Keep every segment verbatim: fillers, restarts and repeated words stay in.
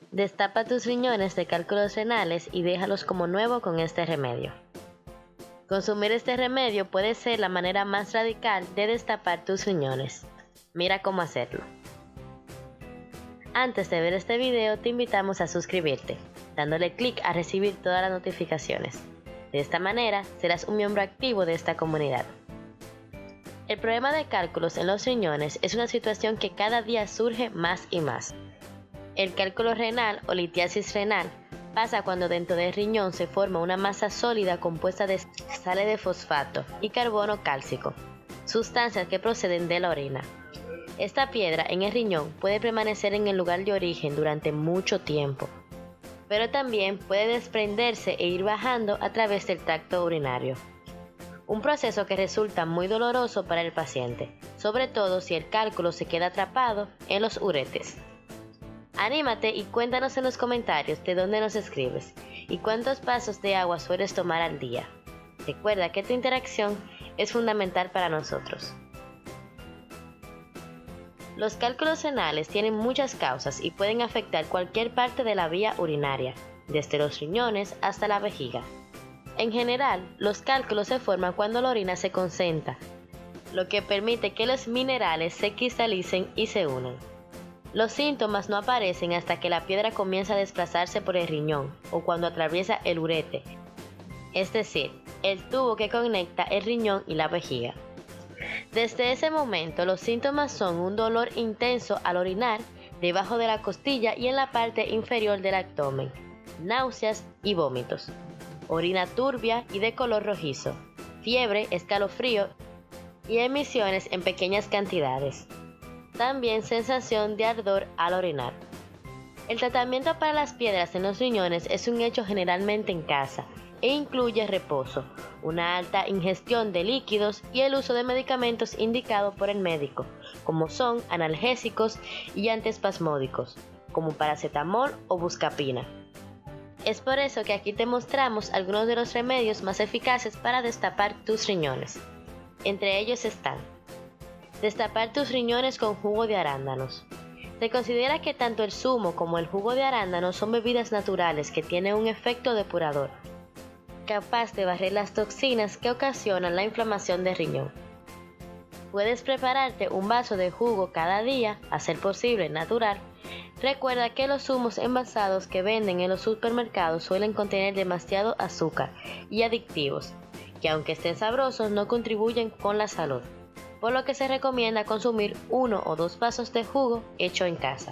Destapa tus riñones de cálculos renales y déjalos como nuevo con este remedio. Consumir este remedio puede ser la manera más radical de destapar tus riñones. Mira cómo hacerlo. Antes de ver este video te invitamos a suscribirte, dándole clic a recibir todas las notificaciones. De esta manera serás un miembro activo de esta comunidad. El problema de cálculos en los riñones es una situación que cada día surge más y más. El cálculo renal o litiasis renal pasa cuando dentro del riñón se forma una masa sólida compuesta de sales de fosfato y carbono cálcico, sustancias que proceden de la orina. Esta piedra en el riñón puede permanecer en el lugar de origen durante mucho tiempo, pero también puede desprenderse e ir bajando a través del tracto urinario. Un proceso que resulta muy doloroso para el paciente, sobre todo si el cálculo se queda atrapado en los uretes. Anímate y cuéntanos en los comentarios de dónde nos escribes y cuántos vasos de agua sueles tomar al día. Recuerda que tu interacción es fundamental para nosotros. Los cálculos renales tienen muchas causas y pueden afectar cualquier parte de la vía urinaria, desde los riñones hasta la vejiga. En general, los cálculos se forman cuando la orina se concentra, lo que permite que los minerales se cristalicen y se unan. Los síntomas no aparecen hasta que la piedra comienza a desplazarse por el riñón o cuando atraviesa el urete, es decir, el tubo que conecta el riñón y la vejiga. Desde ese momento, los síntomas son un dolor intenso al orinar debajo de la costilla y en la parte inferior del abdomen, náuseas y vómitos, orina turbia y de color rojizo, fiebre, escalofrío y emisiones en pequeñas cantidades. También sensación de ardor al orinar. El tratamiento para las piedras en los riñones es un hecho generalmente en casa e incluye reposo, una alta ingestión de líquidos y el uso de medicamentos indicados por el médico, como son analgésicos y antiespasmódicos, como paracetamol o buscapina. Es por eso que aquí te mostramos algunos de los remedios más eficaces para destapar tus riñones. Entre ellos están: destapar tus riñones con jugo de arándanos. Se considera que tanto el zumo como el jugo de arándano son bebidas naturales que tienen un efecto depurador, capaz de barrer las toxinas que ocasionan la inflamación del riñón. Puedes prepararte un vaso de jugo cada día, a ser posible natural. Recuerda que los zumos envasados que venden en los supermercados suelen contener demasiado azúcar y adictivos, que aunque estén sabrosos no contribuyen con la salud, por lo que se recomienda consumir uno o dos vasos de jugo hecho en casa.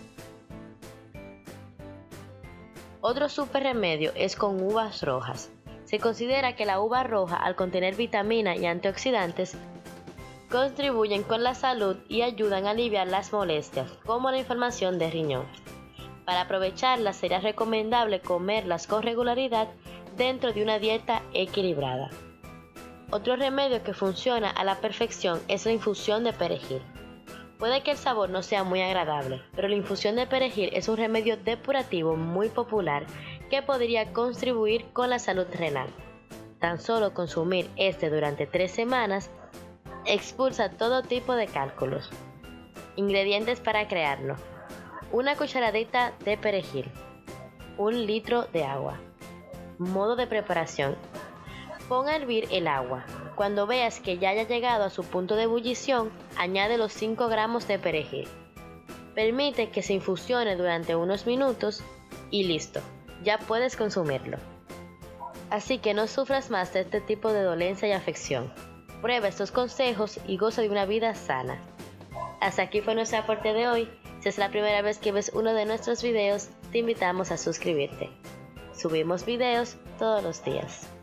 Otro super remedio es con uvas rojas. Se considera que la uva roja, al contener vitamina y antioxidantes, contribuyen con la salud y ayudan a aliviar las molestias, como la inflamación de riñón. Para aprovecharlas sería recomendable comerlas con regularidad dentro de una dieta equilibrada. Otro remedio que funciona a la perfección es la infusión de perejil. Puede que el sabor no sea muy agradable, pero la infusión de perejil es un remedio depurativo muy popular que podría contribuir con la salud renal. Tan solo consumir este durante tres semanas expulsa todo tipo de cálculos. Ingredientes para crearlo: una cucharadita de perejil, un litro de agua. Modo de preparación: pon a hervir el agua. Cuando veas que ya haya llegado a su punto de ebullición, añade los cinco gramos de perejil. Permite que se infusione durante unos minutos y listo, ya puedes consumirlo. Así que no sufras más de este tipo de dolencia y afección. Prueba estos consejos y goza de una vida sana. Hasta aquí fue nuestro aporte de hoy. Si es la primera vez que ves uno de nuestros videos, te invitamos a suscribirte. Subimos videos todos los días.